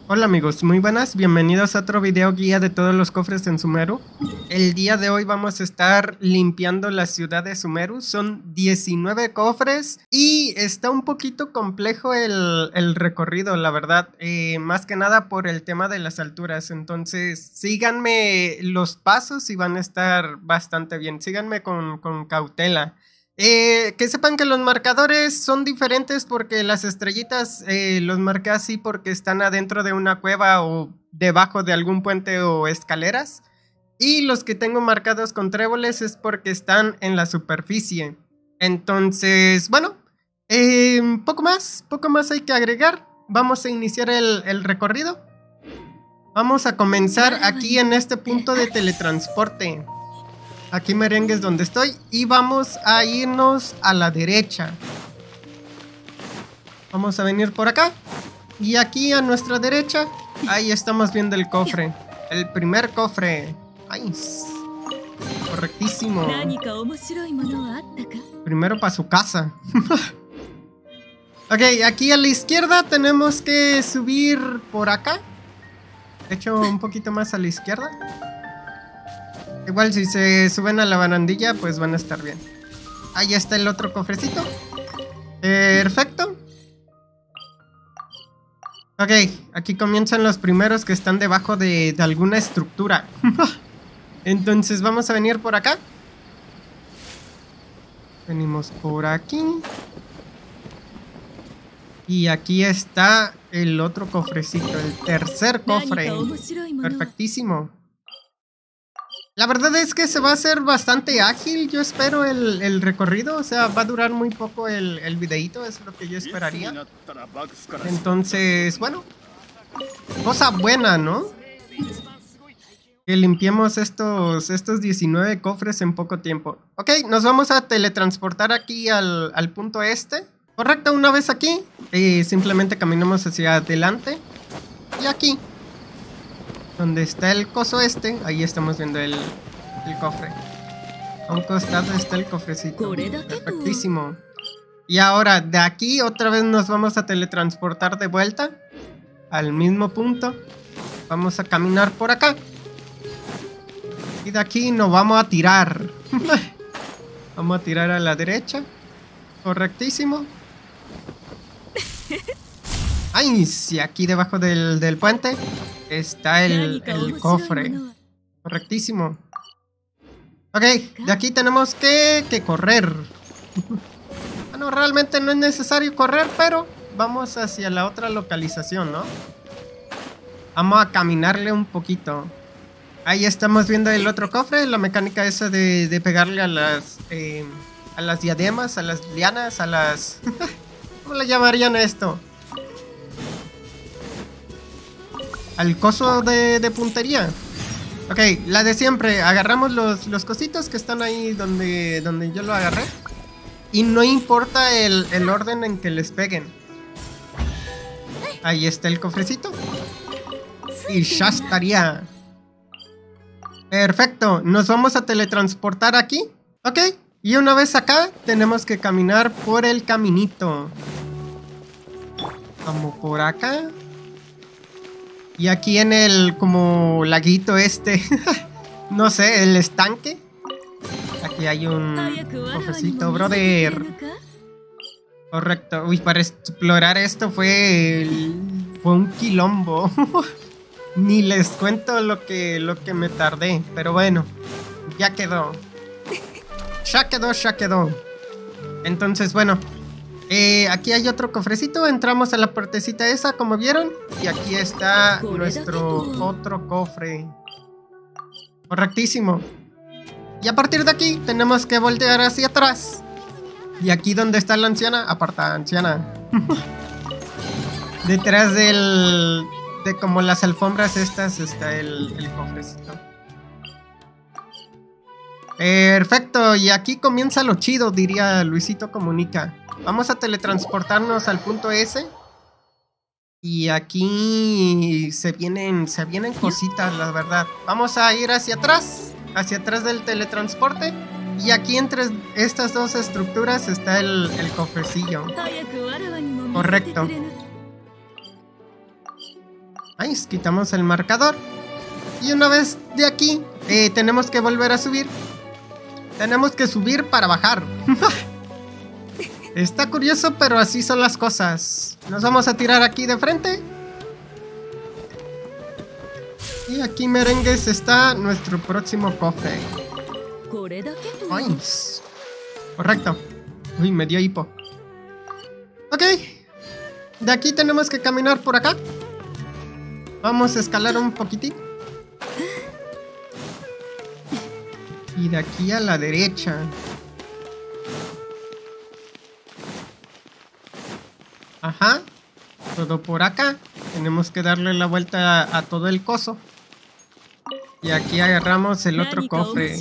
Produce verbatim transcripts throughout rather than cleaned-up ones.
Hola amigos, muy buenas, bienvenidos a otro video guía de todos los cofres en Sumeru. El día de hoy vamos a estar limpiando la ciudad de Sumeru, son diecinueve cofres y está un poquito complejo el, el recorrido, la verdad, eh, más que nada por el tema de las alturas, entonces síganme los pasos y van a estar bastante bien, síganme con, con cautela. Eh, que sepan que los marcadores son diferentes porque las estrellitas eh, los marqué así porque están adentro de una cueva o debajo de algún puente o escaleras. Y los que tengo marcados con tréboles es porque están en la superficie. Entonces, bueno, eh, poco más, poco más hay que agregar. Vamos a iniciar el, el recorrido. Vamos a comenzar aquí en este punto de teletransporte. Aquí merengue es donde estoy y vamos a irnos a la derecha. Vamos a venir por acá. Y aquí a nuestra derecha, ahí estamos viendo el cofre. El primer cofre. ¡Ay! Correctísimo. Primero para su casa. Ok, aquí a la izquierda tenemos que subir por acá. De hecho, un poquito más a la izquierda. Igual si se suben a la barandilla, pues van a estar bien. Ahí está el otro cofrecito. Perfecto. Ok, aquí comienzan los primeros que están debajo de, de alguna estructura. Entonces vamos a venir por acá. Venimos por aquí. Y aquí está el otro cofrecito, el tercer cofre. Perfectísimo. La verdad es que se va a hacer bastante ágil, yo espero el, el recorrido, o sea, va a durar muy poco el, el videíto, es lo que yo esperaría. Entonces, bueno, cosa buena, ¿no? Que limpiemos estos, estos diecinueve cofres en poco tiempo. Ok, nos vamos a teletransportar aquí al, al punto este. Correcto, una vez aquí, y simplemente caminamos hacia adelante. Y aquí. Donde está el coso este, ahí estamos viendo el, el cofre. A un costado está el cofrecito. Perfectísimo. Y ahora de aquí otra vez nos vamos a teletransportar de vuelta al mismo punto. Vamos a caminar por acá. Y de aquí nos vamos a tirar. Vamos a tirar a la derecha. Correctísimo. Ay, sí, aquí debajo del, del puente está el, el cofre. Correctísimo. Ok, de aquí tenemos que, que correr. Bueno, realmente no es necesario correr, pero vamos hacia la otra localización, ¿no? Vamos a caminarle un poquito. Ahí estamos viendo el otro cofre, la mecánica esa de, de pegarle a las, eh, a las diademas, a las lianas, a las... ¿Cómo le llamarían a esto? Al coso de, de puntería. Ok, la de siempre. Agarramos los, los cositos que están ahí donde, donde yo lo agarré. Y no importa el, el orden en que les peguen. Ahí está el cofrecito. Y ya estaría. Perfecto. Nos vamos a teletransportar aquí. Ok. Y una vez acá, tenemos que caminar por el caminito. Vamos por acá. Y aquí en el como laguito este, no sé, el estanque. Aquí hay un cofrecito, brother. Correcto. Uy, para explorar esto fue, el, fue un quilombo. Ni les cuento lo que, lo que me tardé. Pero bueno, ya quedó. Ya quedó, ya quedó. Entonces, bueno. Eh, aquí hay otro cofrecito, entramos a la puertecita esa, como vieron. Y aquí está nuestro otro cofre. Correctísimo. Y a partir de aquí tenemos que voltear hacia atrás. Y aquí donde está la anciana, aparta anciana. Detrás del... de como las alfombras estas está el, el cofrecito. Perfecto, y aquí comienza lo chido, diría Luisito Comunica. Vamos a teletransportarnos al punto S. Y aquí se vienen, se vienen cositas, la verdad. Vamos a ir hacia atrás, hacia atrás del teletransporte. Y aquí entre estas dos estructuras está el, el cofrecillo. Correcto. Ahí quitamos el marcador. Y una vez de aquí, eh, tenemos que volver a subir. Tenemos que subir para bajar. Está curioso, pero así son las cosas. Nos vamos a tirar aquí de frente. Y aquí, merengues, está nuestro próximo cofre. Coins. Correcto. Uy, me dio hipo. Ok. De aquí tenemos que caminar por acá. Vamos a escalar un poquitín. Y de aquí a la derecha. Ajá. Todo por acá. Tenemos que darle la vuelta a, a todo el coso. Y aquí agarramos el otro cofre.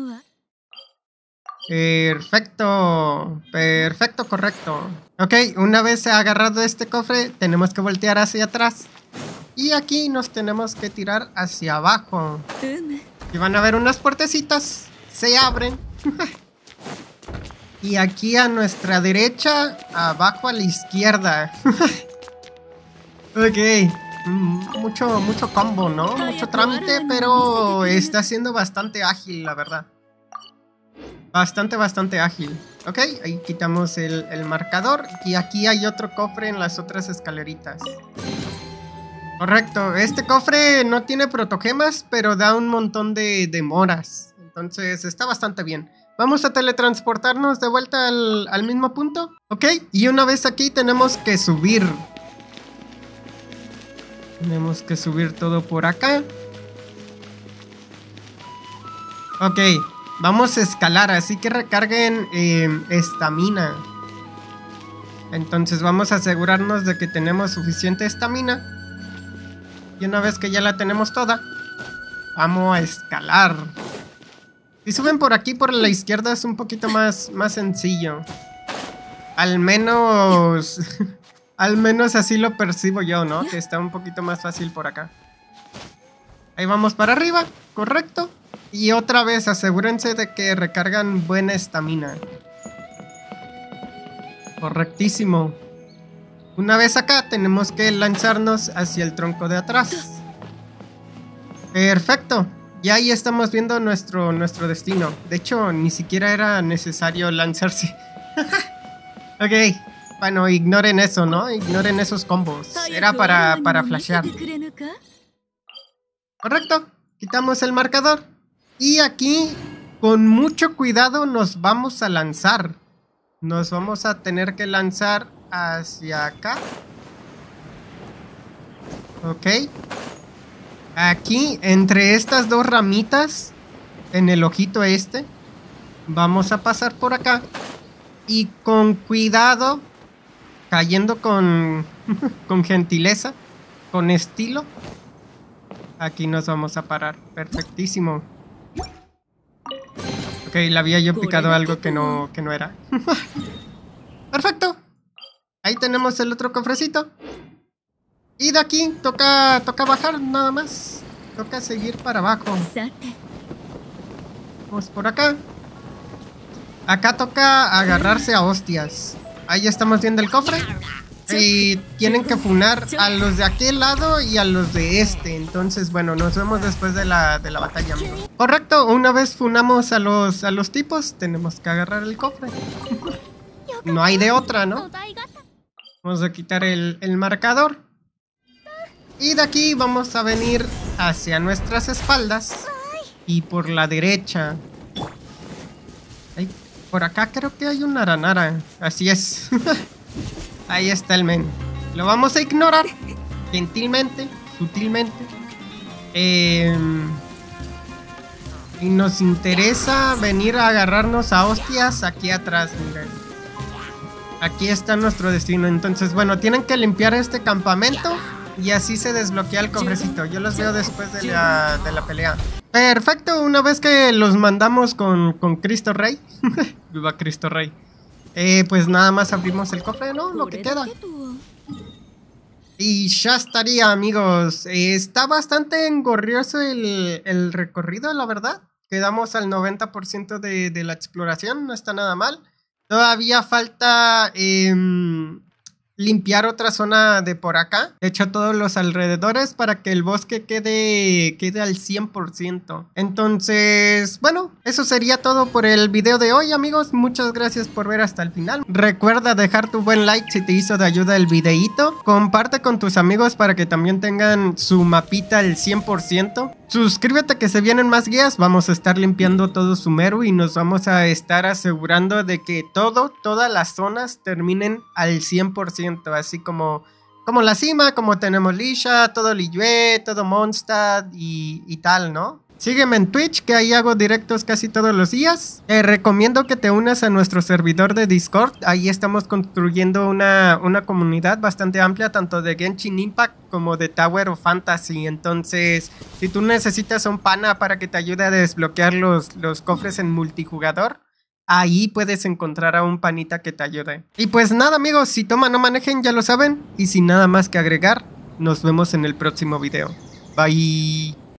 Perfecto. Perfecto, correcto. Ok, una vez agarrado este cofre, tenemos que voltear hacia atrás. Y aquí nos tenemos que tirar hacia abajo. Y van a ver unas puertecitas. Se abren. Y aquí a nuestra derecha, abajo a la izquierda. Ok. Mucho, mucho combo, ¿no? Mucho trámite, pero está siendo bastante ágil, la verdad. Bastante, bastante ágil. Ok, ahí quitamos el, el marcador. Y aquí hay otro cofre en las otras escaleritas. Correcto, este cofre no tiene protogemas, pero da un montón de, de moras. Entonces está bastante bien. Vamos a teletransportarnos de vuelta al, al mismo punto. Ok, y una vez aquí tenemos que subir. Tenemos que subir todo por acá. Ok, vamos a escalar, así que recarguen estamina. Eh, Entonces vamos a asegurarnos de que tenemos suficiente estamina. Y una vez que ya la tenemos toda, vamos a escalar. Si suben por aquí, por la izquierda, es un poquito más, más sencillo. Al menos... al menos así lo percibo yo, ¿no? Que está un poquito más fácil por acá. Ahí vamos para arriba, correcto. Y otra vez, asegúrense de que recargan buena estamina. Correctísimo. Una vez acá, tenemos que lanzarnos hacia el tronco de atrás. Perfecto. Y ahí estamos viendo nuestro, nuestro destino. De hecho, ni siquiera era necesario lanzarse. Ok. Bueno, ignoren eso, ¿no? Ignoren esos combos. Era para, para flashear. Correcto. Quitamos el marcador. Y aquí, con mucho cuidado, nos vamos a lanzar. Nos vamos a tener que lanzar hacia acá. Ok. Aquí, entre estas dos ramitas, en el ojito este, vamos a pasar por acá. Y con cuidado, cayendo con, con gentileza, con estilo, aquí nos vamos a parar. Perfectísimo. Ok, le había yo picado algo que no, que no era. Perfecto. Ahí tenemos el otro cofrecito. Y de aquí toca, toca bajar nada más. Toca seguir para abajo. Vamos por acá. Acá toca agarrarse a hostias. Ahí estamos viendo el cofre. Y tienen que funar a los de aquel lado y a los de este. Entonces, bueno, nos vemos después de la, de la batalla, amigos. Correcto, una vez funamos a los, a los tipos, tenemos que agarrar el cofre. No hay de otra, ¿no? Vamos a quitar el, el marcador. Y de aquí vamos a venir hacia nuestras espaldas. Y por la derecha. Ay, por acá creo que hay una aranara. Así es. Ahí está el men. Lo vamos a ignorar. Gentilmente, sutilmente. Eh, y nos interesa venir a agarrarnos a hostias aquí atrás, miren. Aquí está nuestro destino. Entonces, bueno, tienen que limpiar este campamento. Y así se desbloquea el cofrecito. Yo los veo después de la, de la pelea. Perfecto, una vez que los mandamos con, con Cristo Rey. Viva Cristo Rey. Eh, pues nada más abrimos el cofre, ¿no? Lo que queda. Y ya estaría, amigos. Eh, está bastante engorrioso el, el recorrido, la verdad. Quedamos al noventa por ciento de, de la exploración. No está nada mal. Todavía falta... Eh, limpiar otra zona de por acá. De hecho, todos los alrededores para que el bosque quede, quede al cien por ciento. Entonces, bueno, eso sería todo por el video de hoy, amigos. Muchas gracias por ver hasta el final. Recuerda dejar tu buen like si te hizo de ayuda el videíto. Comparte con tus amigos para que también tengan su mapita al cien por ciento. Suscríbete que se vienen más guías. Vamos a estar limpiando todo Sumeru y nos vamos a estar asegurando de que todo, todas las zonas terminen al cien por ciento. Así como, como la cima, como tenemos Lisha, todo Liyue, todo Mondstadt y, y tal, ¿no? Sígueme en Twitch, que ahí hago directos casi todos los días. Te recomiendo que te unas a nuestro servidor de Discord. Ahí estamos construyendo una, una comunidad bastante amplia, tanto de Genshin Impact como de Tower of Fantasy. Entonces, si tú necesitas un pana para que te ayude a desbloquear los, los cofres en multijugador, ahí puedes encontrar a un panita que te ayude. Y pues nada, amigos, si toman no manejen, ya lo saben. Y sin nada más que agregar, nos vemos en el próximo video. Bye.